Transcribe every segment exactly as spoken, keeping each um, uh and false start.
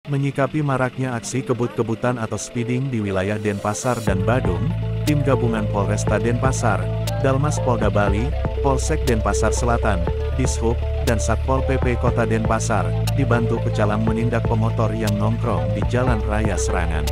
Menyikapi maraknya aksi kebut-kebutan atau speeding di wilayah Denpasar dan Badung, tim gabungan Polresta Denpasar, Dalmas Polda Bali, Polsek Denpasar Selatan, Dishub, dan Satpol P P Kota Denpasar, dibantu pecalang menindak pemotor yang nongkrong di Jalan Raya Serangan.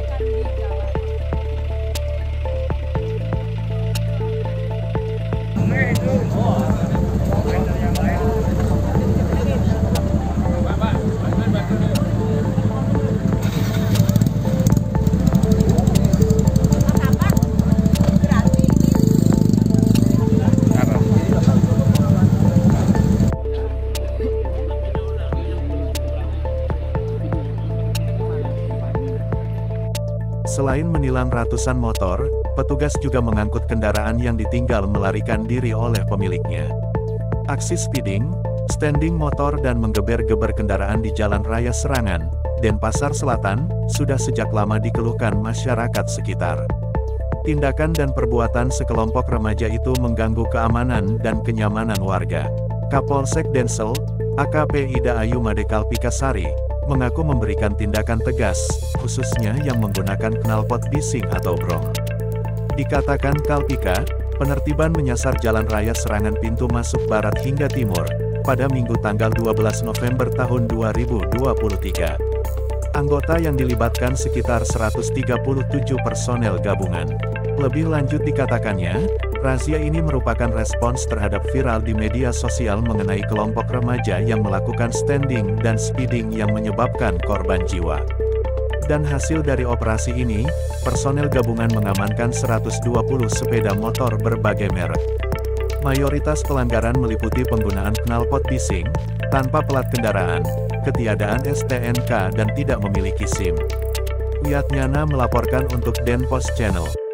Selain menilang ratusan motor, petugas juga mengangkut kendaraan yang ditinggal melarikan diri oleh pemiliknya. Aksi speeding, standing motor dan menggeber-geber kendaraan di Jalan Raya Serangan, Denpasar Selatan, sudah sejak lama dikeluhkan masyarakat sekitar. Tindakan dan perbuatan sekelompok remaja itu mengganggu keamanan dan kenyamanan warga. Kapolsek Densel, A K P Ida Ayu Made Kalpikasari, mengaku memberikan tindakan tegas, khususnya yang menggunakan knalpot bising atau brong. Dikatakan Kalpika, penertiban menyasar Jalan Raya Serangan pintu masuk barat hingga timur, pada Minggu tanggal dua belas November tahun dua ribu dua puluh tiga. Anggota yang dilibatkan sekitar seratus tiga puluh tujuh personel gabungan. Lebih lanjut dikatakannya, razia ini merupakan respons terhadap viral di media sosial mengenai kelompok remaja yang melakukan standing dan speeding yang menyebabkan korban jiwa. Dan hasil dari operasi ini, personel gabungan mengamankan seratus dua puluh sepeda motor berbagai merek. Mayoritas pelanggaran meliputi penggunaan knalpot bising, tanpa plat kendaraan, ketiadaan S T N K dan tidak memiliki SIM. Wiatnyana melaporkan untuk Denpos Channel.